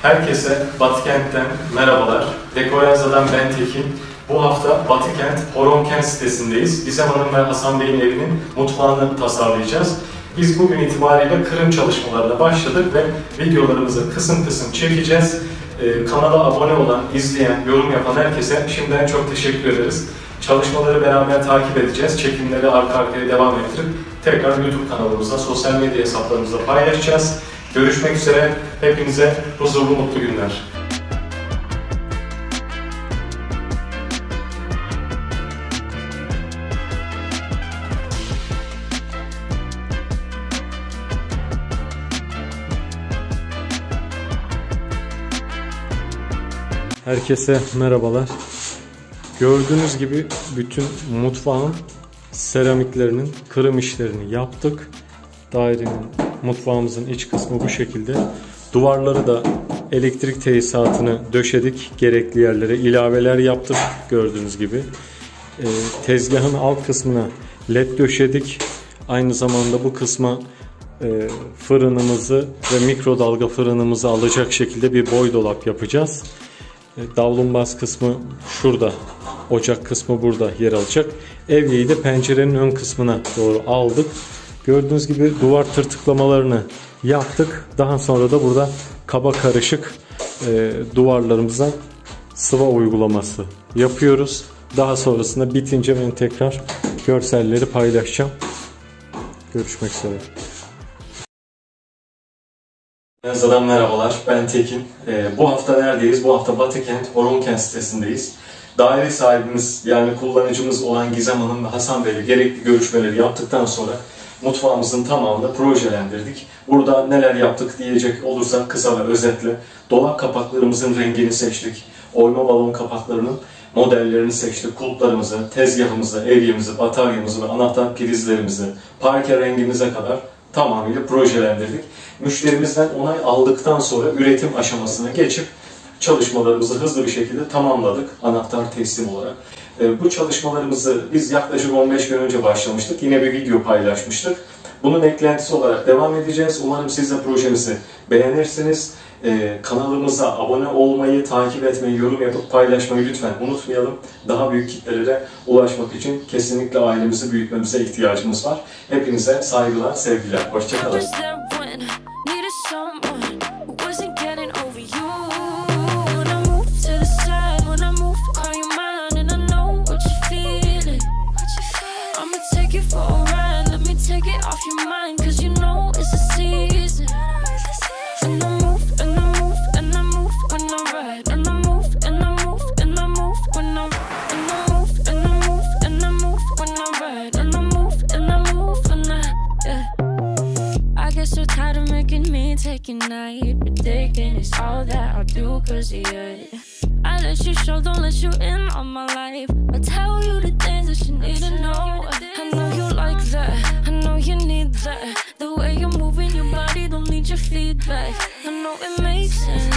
Herkese Batıkent'ten merhabalar. Dekoraza'dan ben Tekin. Bu hafta Batıkent Horonkent sitesindeyiz. Gizem Hanım ve Hasan Bey'in evinin mutfağını tasarlayacağız. Biz bugün itibariyle kırım çalışmalarına başladık ve videolarımızı kısım kısım çekeceğiz. Kanala abone olan, izleyen, yorum yapan herkese şimdiden çok teşekkür ederiz. Çalışmaları beraber takip edeceğiz. Çekimleri arka arkaya devam ettirip tekrar YouTube kanalımızda, sosyal medya hesaplarımızda paylaşacağız. Görüşmek üzere. Hepinize huzurlu, mutlu günler. Herkese merhabalar. Gördüğünüz gibi bütün mutfağın seramiklerinin kırım işlerini yaptık. Dairenin, mutfağımızın iç kısmı bu şekilde. Duvarları da elektrik tesisatını döşedik. Gerekli yerlere ilaveler yaptık gördüğünüz gibi. Tezgahın alt kısmına led döşedik. Aynı zamanda bu kısma fırınımızı ve mikrodalga fırınımızı alacak şekilde bir boy dolap yapacağız. Davlumbaz kısmı şurada, ocak kısmı burada yer alacak. Evyeyi de pencerenin ön kısmına doğru aldık. Gördüğünüz gibi duvar tırtıklamalarını yaptık. Daha sonra da burada kaba karışık duvarlarımıza sıva uygulaması yapıyoruz. Daha sonrasında bitince ben tekrar görselleri paylaşacağım. Görüşmek üzere. Yazıdan merhabalar, ben Tekin. Bu hafta neredeyiz? Bu hafta Batıkent Horonkent sitesindeyiz. Daire sahibimiz, yani kullanıcımız olan Gizem Hanım ve Hasan Bey'le gerekli görüşmeleri yaptıktan sonra mutfağımızın tamamını projelendirdik. Burada neler yaptık diyecek olursak kısa ve özetle dolap kapaklarımızın rengini seçtik. Oyma balon kapaklarının modellerini seçtik. Kulplarımızı, tezgahımızı, evyemizi, bataryamızı ve anahtar prizlerimizi parke rengimize kadar tamamıyla projelendirdik. Müşterimizden onay aldıktan sonra üretim aşamasına geçip çalışmalarımızı hızlı bir şekilde tamamladık anahtar teslim olarak. Bu çalışmalarımızı biz yaklaşık 15 gün önce başlamıştık. Yine bir video paylaşmıştık. Bunun eklentisi olarak devam edeceğiz. Umarım siz de projemizi beğenirsiniz. Kanalımıza abone olmayı, takip etmeyi, yorum yapıp paylaşmayı lütfen unutmayalım. Daha büyük kitlelere ulaşmak için kesinlikle ailemizi büyütmemize ihtiyacımız var. Hepinize saygılar, sevgiler. Hoşçakalın. Taking night, predicting it's all that I do cause of you. I let you show, don't let you in on my life. I tell you the things that you need to know. I know you like that, I know you need that. The way you're moving your body, don't need your feedback. I know it makes sense.